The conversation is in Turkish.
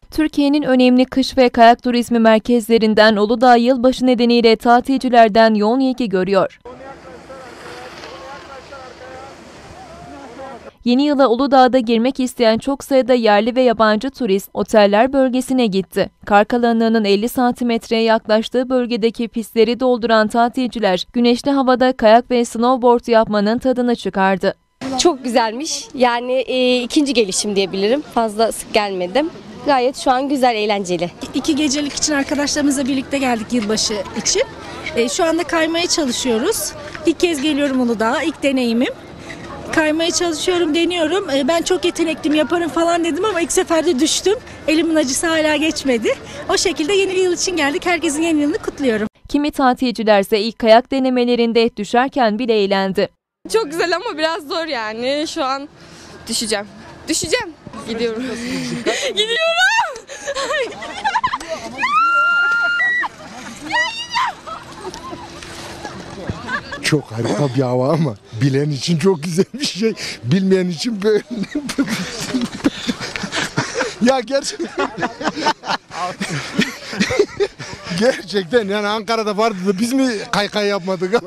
Türkiye'nin önemli kış ve kayak turizmi merkezlerinden Uludağ yılbaşı nedeniyle tatilcilerden yoğun ilgi görüyor. Yeni yıla Uludağ'da girmek isteyen çok sayıda yerli ve yabancı turist oteller bölgesine gitti. Kar kalınlığının 50 santimetreye yaklaştığı bölgedeki pistleri dolduran tatilciler güneşli havada kayak ve snowboard yapmanın tadını çıkardı. Çok güzelmiş. Yani ikinci gelişim diyebilirim. Fazla sık gelmedim. Gayet şu an güzel, eğlenceli. 2 gecelik için arkadaşlarımızla birlikte geldik yılbaşı için. Şu anda kaymaya çalışıyoruz. İlk kez geliyorum Uludağ'a, ilk deneyimim. Kaymaya çalışıyorum, deniyorum. Ben çok yetenekliyim, yaparım falan dedim ama ilk seferde düştüm. Elimin acısı hala geçmedi. O şekilde yeni yıl için geldik. Herkesin yeni yılını kutluyorum. Kimi tatilcilerse ilk kayak denemelerinde düşerken bile eğlendi. Çok güzel ama biraz zor yani. Şu an düşeceğim. Gidiyorum. Gidiyorum. Çok harika bir hava ama bilen için çok güzel bir şey. Bilmeyen için böyle. Ya gerçekten. Gerçekten yani Ankara'da vardı da biz mi kaykay yapmadık?